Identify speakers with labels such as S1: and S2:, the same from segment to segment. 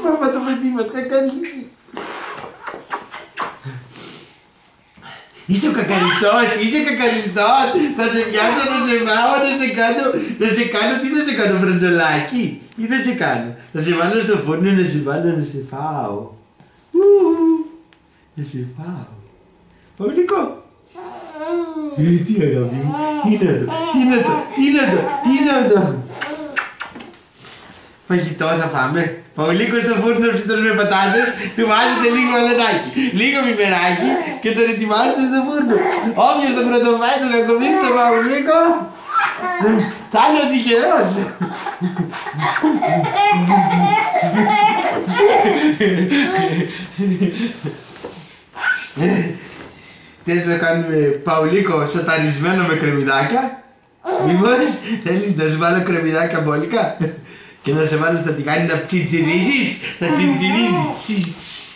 S1: Μάμα το παιδί μας, κακαλί. Είσαι ο κακαριστός, είσαι κακαριστός. Θα σε πιάσω, να σε πάω, να σε κάνω, τι θα σε κάνω, φραντζολάκι. Τι θα σε κάνω, θα σε βάλω στο φούρνο, να σε βάλω, να σε φάω. Να σε φάω. Παυλικό. Τι αγάπη μου, τι είναι αυτό, τι είναι αυτό, τι είναι αυτό, τι είναι αυτό. Φαγητό θα φάμε. Παυλίκο στο φούρνο φυτός με πατάτες, του βάζετε λίγο αλατάκι, λίγο πιπεράκι και τον ετοιμάζετε στο φούρνο. Όποιος το πρωτοφάει τον κακομοίρη τον Παυλίκο, θα είναι ο τυχερός. Θες να κάνουμε Παυλίκο σατανισμένο με κρεμμυδάκια? Μήπως θέλεις να σου βάλω κρεμμυδάκια μπόλικα και να σε βάλω στα τηγάνι να τσιτσιρίζεις, να τσιτσιρίζεις.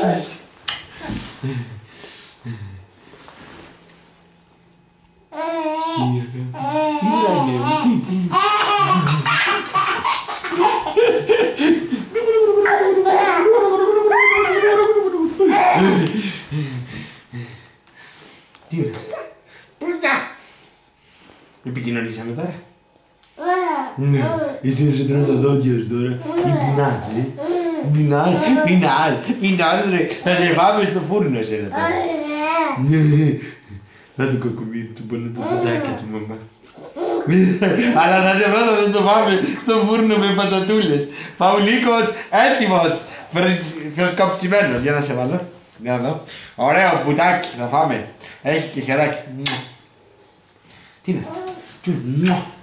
S1: Τι είναι? Επικοινωνήσαμε τώρα. Ναι, εσύ να σε τρώνε τα δόντια σου τώρα. Πεινάς ρε. Θα σε φάμε στο φούρνο εσένα τώρα. Να το κακομοίρι του πάνω τα φωτάκια του μαμά. Αλλά θα σε βρω, δεν το φάμε στο φούρνο με πατατούλες. Παυλίκος έτοιμος, φρεσκοψημένος. Για να σε βάλω. Για να δω. Ωραίο πουτάκι θα φάμε. Έχει και χεράκι. Τι είναι αυτό?